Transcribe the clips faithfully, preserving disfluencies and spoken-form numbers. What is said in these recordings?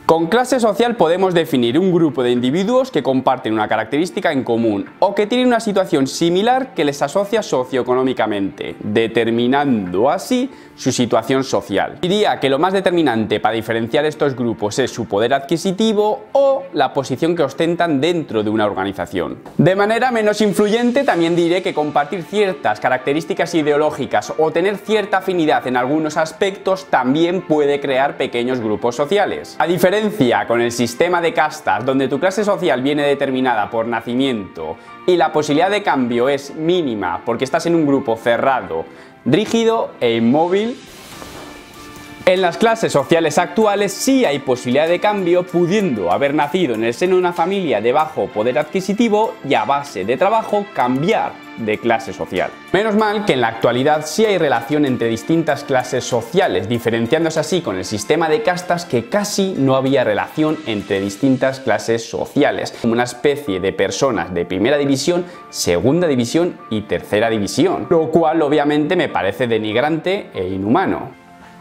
Con clase social podemos definir un grupo de individuos que comparten una característica en común o que tienen una situación similar que les asocia socioeconómicamente, determinando así su situación social. Diría que lo más determinante para diferenciar estos grupos es su poder adquisitivo o la posición que ostentan dentro de una organización. De manera menos influyente también diré que compartir ciertas características ideológicas o tener cierta afinidad en algunos aspectos también puede crear pequeños grupos sociales. A diferencia con el sistema de castas, donde tu clase social viene determinada por nacimiento y la posibilidad de cambio es mínima porque estás en un grupo cerrado, rígido e inmóvil, en las clases sociales actuales sí hay posibilidad de cambio, pudiendo haber nacido en el seno de una familia de bajo poder adquisitivo y a base de trabajo cambiar de clase social. Menos mal que en la actualidad sí hay relación entre distintas clases sociales, diferenciándose así con el sistema de castas que casi no había relación entre distintas clases sociales, como una especie de personas de primera división, segunda división y tercera división, lo cual obviamente me parece denigrante e inhumano.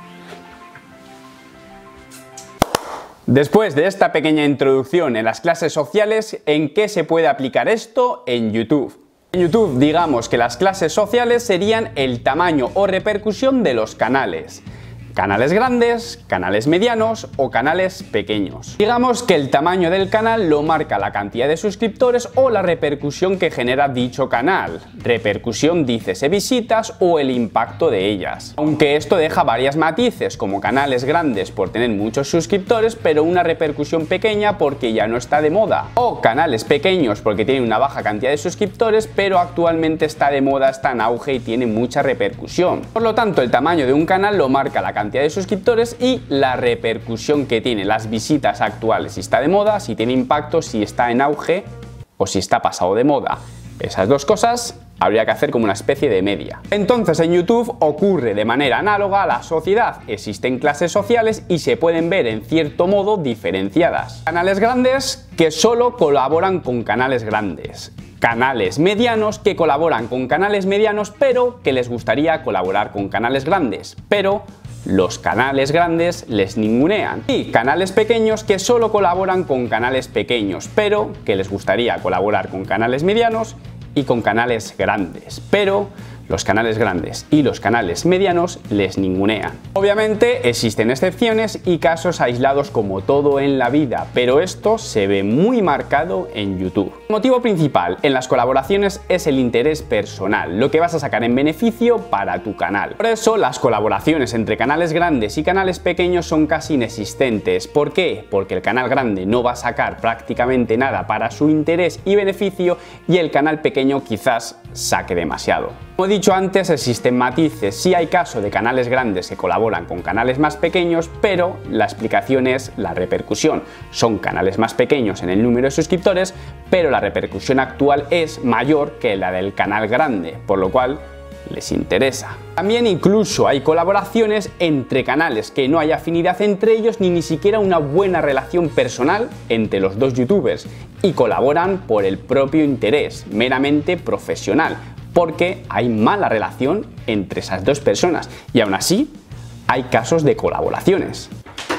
Después de esta pequeña introducción en las clases sociales, ¿en qué se puede aplicar esto? En YouTube. En YouTube, digamos que las clases sociales serían el tamaño o repercusión de los canales. Canales grandes, canales medianos o canales pequeños. Digamos que el tamaño del canal lo marca la cantidad de suscriptores o la repercusión que genera dicho canal. Repercusión dícese visitas o el impacto de ellas. Aunque esto deja varias matices, como canales grandes por tener muchos suscriptores pero una repercusión pequeña porque ya no está de moda. O canales pequeños porque tienen una baja cantidad de suscriptores pero actualmente está de moda, está en auge y tiene mucha repercusión. Por lo tanto, el tamaño de un canal lo marca la cantidad de suscriptores y la repercusión que tiene, las visitas actuales, si está de moda, si tiene impacto, si está en auge o si está pasado de moda. Esas dos cosas habría que hacer como una especie de media. Entonces en YouTube ocurre de manera análoga a la sociedad. Existen clases sociales y se pueden ver en cierto modo diferenciadas. Canales grandes que solo colaboran con canales grandes. Canales medianos que colaboran con canales medianos pero que les gustaría colaborar con canales grandes, pero los canales grandes les ningunean. Y canales pequeños que solo colaboran con canales pequeños, pero que les gustaría colaborar con canales medianos y con canales grandes, pero los canales grandes y los canales medianos les ningunean. Obviamente existen excepciones y casos aislados como todo en la vida, pero esto se ve muy marcado en YouTube. El motivo principal en las colaboraciones es el interés personal, lo que vas a sacar en beneficio para tu canal. Por eso las colaboraciones entre canales grandes y canales pequeños son casi inexistentes. ¿Por qué? Porque el canal grande no va a sacar prácticamente nada para su interés y beneficio y el canal pequeño quizás saque demasiado. Como he dicho antes, existen matices. Sí hay caso de canales grandes que colaboran con canales más pequeños, pero la explicación es la repercusión. Son canales más pequeños en el número de suscriptores, pero la repercusión actual es mayor que la del canal grande, por lo cual les interesa. También incluso hay colaboraciones entre canales que no hay afinidad entre ellos ni ni siquiera una buena relación personal entre los dos youtubers y colaboran por el propio interés, meramente profesional, porque hay mala relación entre esas dos personas y aún así hay casos de colaboraciones.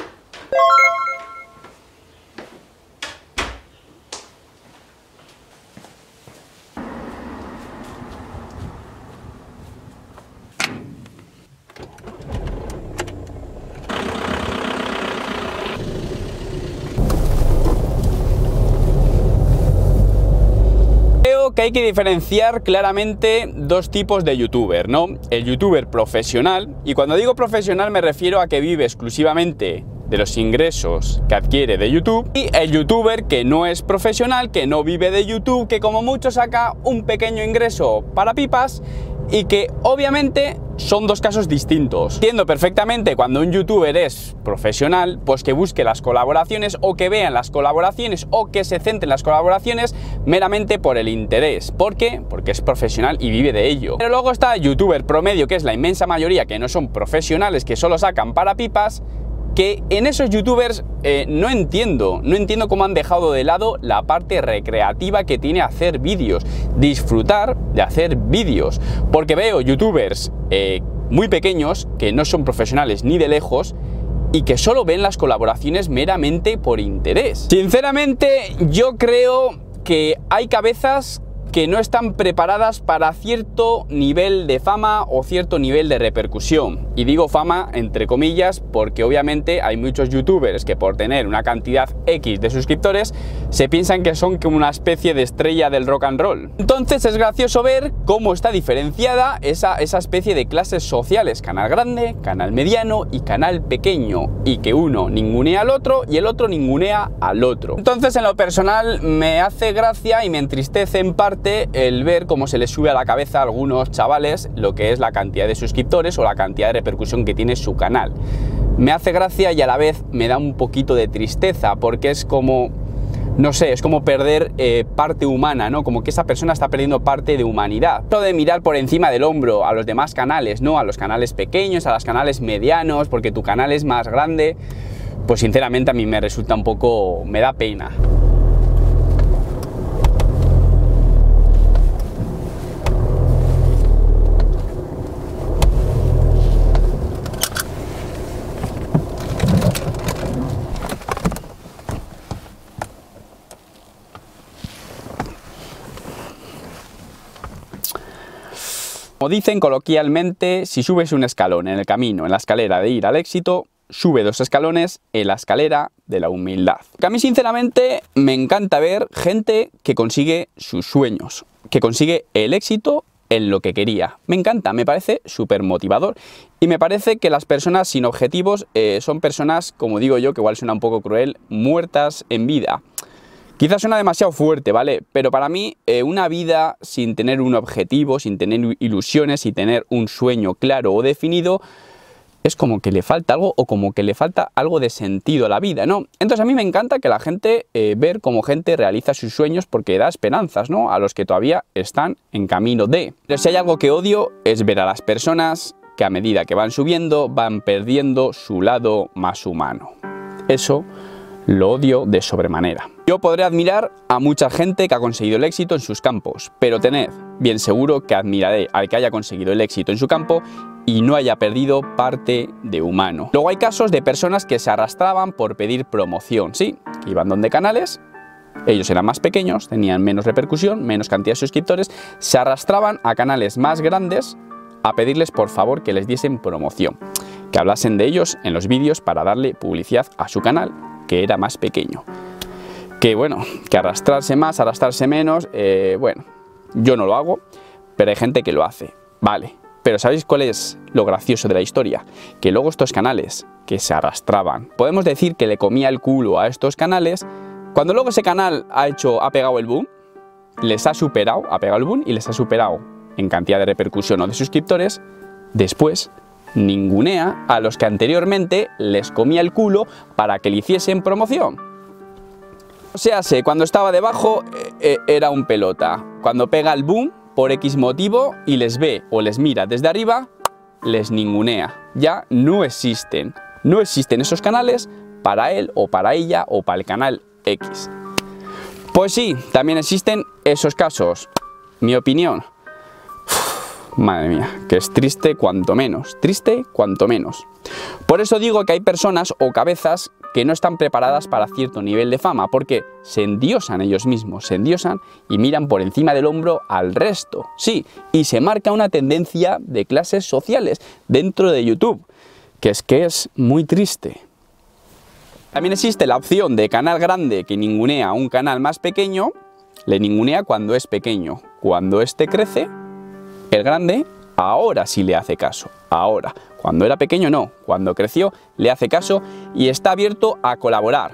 Que hay que diferenciar claramente dos tipos de youtuber, ¿no? El youtuber profesional, y cuando digo profesional me refiero a que vive exclusivamente de los ingresos que adquiere de YouTube, y el youtuber que no es profesional, que no vive de YouTube, que como mucho saca un pequeño ingreso para pipas y que obviamente son dos casos distintos. Entiendo perfectamente cuando un youtuber es profesional, pues que busque las colaboraciones o que vean las colaboraciones o que se centre en las colaboraciones meramente por el interés. ¿Por qué? Porque es profesional y vive de ello. Pero luego está el youtuber promedio, que es la inmensa mayoría que no son profesionales, que solo sacan para pipas, que en esos youtubers eh, no entiendo, no entiendo cómo han dejado de lado la parte recreativa que tiene hacer vídeos, disfrutar de hacer vídeos, porque veo youtubers eh, muy pequeños que no son profesionales ni de lejos y que solo ven las colaboraciones meramente por interés. Sinceramente, yo creo que hay cabezas que no están preparadas para cierto nivel de fama o cierto nivel de repercusión. Y digo fama entre comillas porque obviamente hay muchos youtubers que por tener una cantidad X de suscriptores se piensan que son como una especie de estrella del rock and roll. Entonces es gracioso ver cómo está diferenciada esa, esa especie de clases sociales: canal grande, canal mediano y canal pequeño, y que uno ningunea al otro y el otro ningunea al otro. Entonces, en lo personal, me hace gracia y me entristece en parte el ver cómo se les sube a la cabeza a algunos chavales lo que es la cantidad de suscriptores o la cantidad de repercusión que tiene su canal. Me hace gracia y a la vez me da un poquito de tristeza, porque es como, no sé, es como perder eh, parte humana, ¿no? Como que esa persona está perdiendo parte de humanidad. Esto de mirar por encima del hombro a los demás canales, ¿no? A los canales pequeños, a los canales medianos, porque tu canal es más grande, pues sinceramente a mí me resulta un poco, me da pena. Como dicen coloquialmente, si subes un escalón en el camino, en la escalera de ir al éxito, sube dos escalones en la escalera de la humildad. Que a mí sinceramente me encanta ver gente que consigue sus sueños, que consigue el éxito en lo que quería. Me encanta, me parece súper motivador, y me parece que las personas sin objetivos eh, son personas, como digo yo, que igual suena un poco cruel, muertas en vida. Quizás suena demasiado fuerte, ¿vale? Pero para mí eh, una vida sin tener un objetivo, sin tener ilusiones, sin tener un sueño claro o definido, es como que le falta algo, o como que le falta algo de sentido a la vida, ¿no? Entonces a mí me encanta que la gente, eh, ver cómo gente realiza sus sueños, porque da esperanzas, ¿no? A los que todavía están en camino de. Pero si hay algo que odio es ver a las personas que a medida que van subiendo van perdiendo su lado más humano. Eso lo odio de sobremanera. Yo podré admirar a mucha gente que ha conseguido el éxito en sus campos, pero tened bien seguro que admiraré al que haya conseguido el éxito en su campo y no haya perdido parte de humano. Luego hay casos de personas que se arrastraban por pedir promoción, sí, que iban donde canales, ellos eran más pequeños, tenían menos repercusión, menos cantidad de suscriptores, se arrastraban a canales más grandes a pedirles por favor que les diesen promoción, que hablasen de ellos en los vídeos para darle publicidad a su canal, que era más pequeño. Que bueno, que arrastrarse más, arrastrarse menos, eh, bueno, yo no lo hago, pero hay gente que lo hace, vale. Pero ¿sabéis cuál es lo gracioso de la historia? Que luego estos canales que se arrastraban, podemos decir que le comía el culo a estos canales, cuando luego ese canal ha hecho, ha pegado el boom, les ha superado, ha pegado el boom y les ha superado en cantidad de repercusión o de suscriptores, después ningunea a los que anteriormente les comía el culo para que le hiciesen promoción. O sea, sé, cuando estaba debajo eh, era un pelota, cuando pega el boom por X motivo y les ve o les mira desde arriba, les ningunea. Ya no existen, no existen esos canales para él o para ella o para el canal X. Pues sí, también existen esos casos. Mi opinión, uf, madre mía, que es triste cuanto menos, triste cuanto menos. Por eso digo que hay personas o cabezas que no están preparadas para cierto nivel de fama, porque se endiosan ellos mismos, se endiosan y miran por encima del hombro al resto. Sí, y se marca una tendencia de clases sociales dentro de YouTube, que es que es muy triste. También existe la opción de canal grande que ningunea a un canal más pequeño, le ningunea cuando es pequeño. Cuando este crece, el grande ahora sí le hace caso, ahora. Cuando era pequeño no, cuando creció le hace caso y está abierto a colaborar.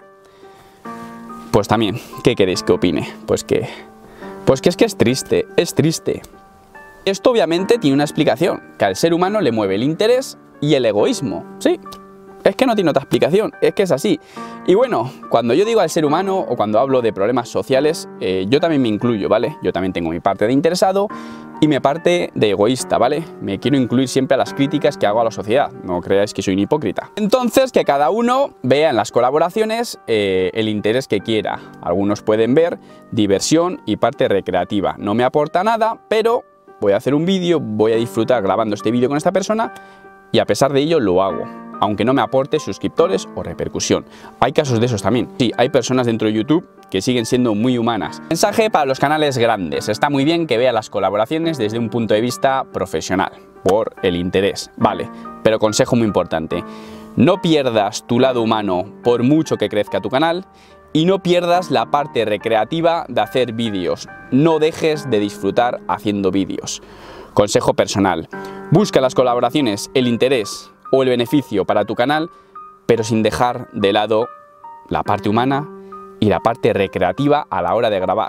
Pues también, ¿qué queréis que opine? Pues que, pues que es que es triste, es triste. Esto obviamente tiene una explicación, que al ser humano le mueve el interés y el egoísmo, sí. Es que no tiene otra explicación, es que es así. Y bueno, cuando yo digo al ser humano o cuando hablo de problemas sociales, eh, yo también me incluyo, ¿vale? Yo también tengo mi parte de interesado y mi parte de egoísta, ¿vale? Me quiero incluir siempre a las críticas que hago a la sociedad, no creáis que soy un hipócrita. Entonces, que cada uno vea en las colaboraciones eh, el interés que quiera. Algunos pueden ver diversión y parte recreativa. No me aporta nada, pero voy a hacer un vídeo, voy a disfrutar grabando este vídeo con esta persona y a pesar de ello lo hago. aunque no me aporte suscriptores o repercusión. Hay casos de esos también. Sí, hay personas dentro de YouTube que siguen siendo muy humanas. Mensaje para los canales grandes. Está muy bien que vea las colaboraciones desde un punto de vista profesional, por el interés, vale, pero consejo muy importante: no pierdas tu lado humano por mucho que crezca tu canal y no pierdas la parte recreativa de hacer vídeos. No dejes de disfrutar haciendo vídeos. Consejo personal: busca las colaboraciones, el interés o el beneficio para tu canal, pero sin dejar de lado la parte humana y la parte recreativa a la hora de grabar.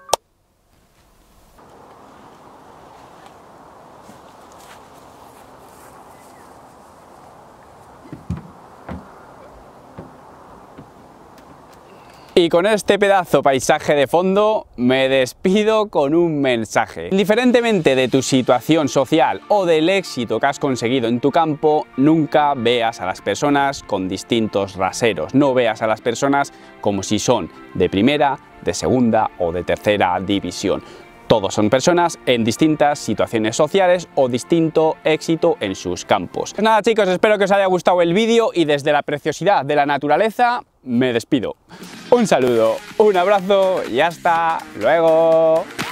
Y con este pedazo paisaje de fondo me despido con un mensaje. Indiferentemente de tu situación social o del éxito que has conseguido en tu campo, nunca veas a las personas con distintos raseros. No veas a las personas como si son de primera, de segunda o de tercera división. Todos son personas en distintas situaciones sociales o distinto éxito en sus campos. Pues nada, chicos, espero que os haya gustado el vídeo y desde la preciosidad de la naturaleza me despido. Un saludo, un abrazo y hasta luego.